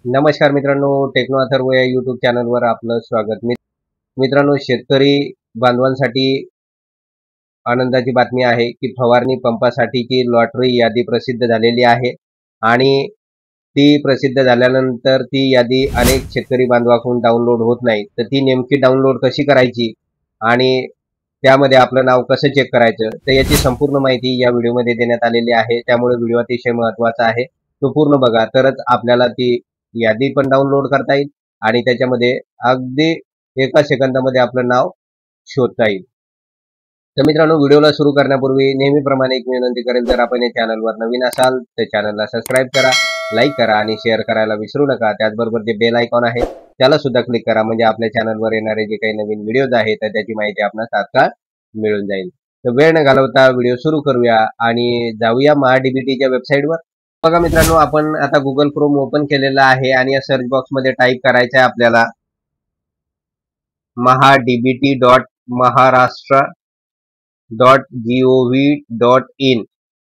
नमस्कार मित्रांनो, टेक्नो अथर्व या यूट्यूब चॅनलवर आपलं स्वागत. मित्रांनो, शेतकरी बांधवांसाठी आनंदाची बातमी आहे की फवारणी पंपासाठीची लॉटरी यादी प्रसिद्ध झालेली आहे आणि ती प्रसिद्ध झाल्यानंतर ती यादी अनेक शेतकरी बांधवांकडून डाउनलोड होत नाही. तर ती नेमकी डाउनलोड कशी करायची आणि त्यामध्ये आपलं नाव कसं चेक करायचं, तर याची संपूर्ण माहिती या व्हिडिओमध्ये देण्यात आलेली आहे. त्यामुळे व्हिडिओ अतिशय महत्त्वाचा आहे, तो पूर्ण बघा, तरच आपल्याला ती यादी पण डाउनलोड करता येईल आणि त्याच्यामध्ये अगदी एका सेकंदामध्ये आपलं नाव शोधता येईल. तर मित्रांनो, व्हिडिओला सुरू करण्यापूर्वी नेहमीप्रमाणे एक विनंती करेल, जर आपण या चॅनलवर नवीन असाल तर चॅनलला सबस्क्राईब करा, लाईक करा आणि शेअर करायला विसरू नका. त्याचबरोबर जे बेल आयकॉन आहे त्याला सुद्धा क्लिक करा, म्हणजे आपल्या चॅनलवर येणारे जे काही नवीन व्हिडिओज आहेत तर त्याची माहिती आपल्याला तात्काळ मिळून जाईल. तर वेळ न घालवता व्हिडिओ सुरू करूया आणि जाऊया महाडीबीटीच्या वेबसाईटवर. बघा मित्रांनो, आपण आता गुगल क्रोम ओपन केलेला आहे आणि या सर्च बॉक्समध्ये टाईप करायचं आहे आपल्याला mahadbt.maharashtra.gov.in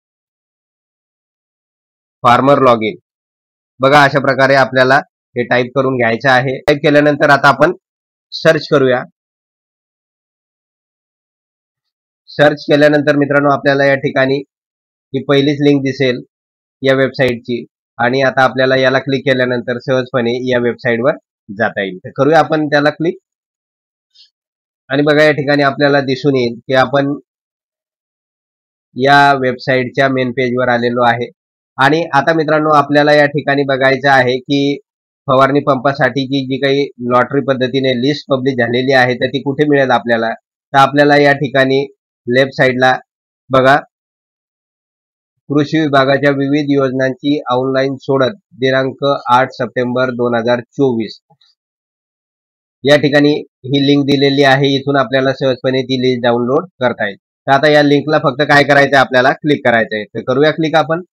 फार्मर लॉग इन. बघा, अशा प्रकारे आपल्याला हे टाईप करून घ्यायचं आहे. टाईप केल्यानंतर आता आपण सर्च करूया. सर्च केल्यानंतर मित्रांनो, आपल्याला या ठिकाणी ही पहिलीच लिंक दिसेल या वेबसाईटची आणि आता आपल्याला याला क्लिक केल्यानंतर सहजपणे या वेबसाईटवर जाता येईल. तर करूया आपण त्याला क्लिक आणि बघा, या ठिकाणी आपल्याला दिसून येईल की आपण या वेबसाईटच्या मेन पेजवर आलेलो आहे. आणि आता मित्रांनो, आपल्याला या ठिकाणी बघायचं आहे की फवारणी पंपासाठीची जी काही लॉटरी पद्धतीने लिस्ट पब्लिश झालेली आहे तर ती कुठे मिळेल आपल्याला. तर आपल्याला या ठिकाणी लेफ्ट साईडला बघा, कृषी विभागाच्या विविध योजनांची ऑनलाईन सोडत दिनांक 8 सप्टेंबर 2024 या ठिकाणी ही लिंक दिलेली आहे. इथून आपल्याला सहजपणे ती लिस्ट डाउनलोड करता येईल. तर आता या लिंकला फक्त काय करायचं, आपल्याला क्लिक करायचं आहे. तर करूया क्लिक आपण.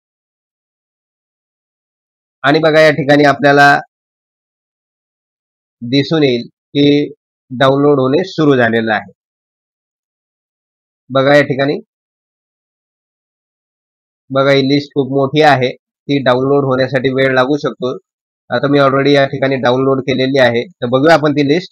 आणि बघा, या ठिकाणी आपल्याला दिसून येईल की डाउनलोड होणे सुरू झालेलं आहे. बघा, या ठिकाणी बघा, ही लिस्ट खूप मोठी आहे, ती डाउनलोड होण्यासाठी वेळ लागू शकतो. आता मी ऑलरेडी या ठिकाणी डाउनलोड केलेली आहे. तर बघूया आपण ती लिस्ट.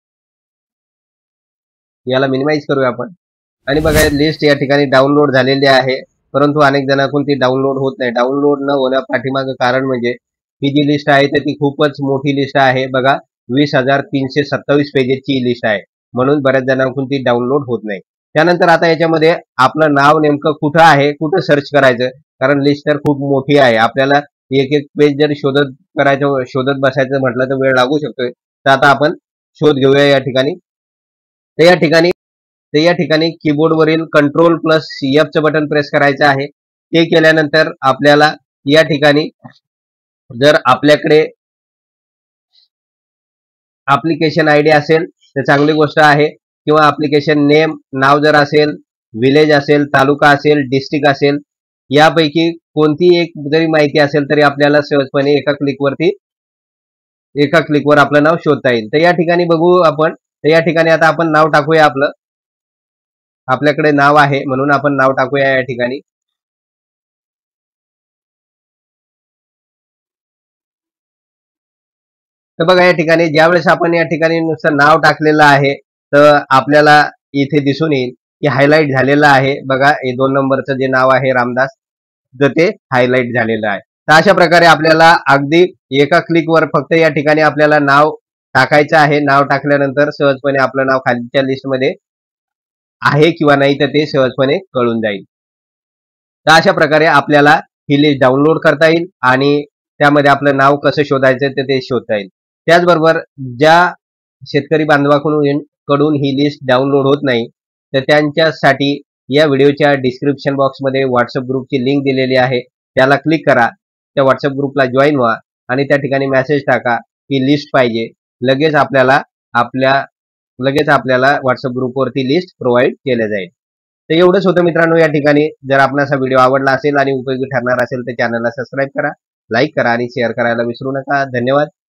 याला मिनिमाइज करूया आपण आणि बघा, लिस्ट या ठिकाणी डाउनलोड झालेली आहे, परंतु अनेक जणांकडून ती डाउनलोड होत नाही. डाउनलोड न होण्या पाठीमागे कारण म्हणजे ही जी लिस्ट आहे तर ती खूपच मोठी लिस्ट आहे. बघा, 20,327 पेजेसची लिस्ट आहे, म्हणून बऱ्याच जणांकडून ती डाउनलोड होत नाही. त्यानंतर आता याच्यामध्ये आपलं नाव नेमकं कुठं आहे, कुठं सर्च करायचं, कारण लिस्ट तर खूप मोठी आहे. आपल्याला एक एक पेज जर शोधत बसायचं म्हटलं तर वेळ लागू शकतोय. तर आता आपण शोध घेऊया या ठिकाणी. तर या ठिकाणी कीबोर्डवरील Ctrl+F बटन प्रेस करायचं आहे. ते केल्यानंतर आपल्याला या ठिकाणी जर आपल्याकडे ऍप्लिकेशन आयडी असेल तर चांगली गोष्ट आहे, किंवा ऍप्लिकेशन नेम नाव जर असेल, विलेज असेल, तालुका असेल, डिस्ट्रिक्ट असेल, यापैकी कोणती एक जरी माहिती असेल तरी आपल्याला सहजपणे एका क्लिकवर आपलं नाव शोधता येईल. तर या ठिकाणी बघू आपण. तर या ठिकाणी आता आपण नाव टाकूया. आपल्याकडे नाव आहे म्हणून आपण नाव टाकूया या ठिकाणी. तर बघा, या ठिकाणी ज्यावेळेस आपण या ठिकाणी नुसतं नाव टाकलेलं आहे तर आपल्याला इथे दिसून येईल की हायलाइट झालेलं आहे. बघा, हे 2 नंबरचं जे नाव आहे रामदास, तर ते हायलाइट झालेलं आहे. तर अशा प्रकारे आपल्याला अगदी एका क्लिकवर फक्त या ठिकाणी आपल्याला नाव टाकायचं आहे. नाव टाकल्यानंतर सहजपणे आपलं नाव खालीच्या लिस्टमध्ये आहे किंवा नाही तर ते सहजपणे कळून जाईल. तर अशा प्रकारे आपल्याला ही लिस्ट डाउनलोड करता येईल आणि त्यामध्ये आपलं नाव कसं शोधायचं ते शोधता येईल. त्याचबरोबर ज्या शेतकरी बांधवाकडून ही लिस्ट डाउनलोड होत नाही तर त्यांच्यासाठी या व्हिडिओच्या डिस्क्रिप्शन बॉक्समध्ये व्हॉट्सअप ग्रुपची लिंक दिलेली आहे. त्याला क्लिक करा, त्या व्हॉट्सअप ग्रुपला जॉईन व्हा आणि त्या ठिकाणी मेसेज टाका की लिस्ट पाहिजे. लगेच आपल्याला व्हॉट्सअप ग्रुपवरती लिस्ट प्रोव्हाइड केल्या जाईल. तर एवढंच होतं मित्रांनो या ठिकाणी. जर आपणास हा व्हिडिओ आवडला असेल आणि उपयोगी ठरणार असेल तर चॅनलला सबस्क्राईब करा, लाईक करा आणि शेअर करायला विसरू नका. धन्यवाद.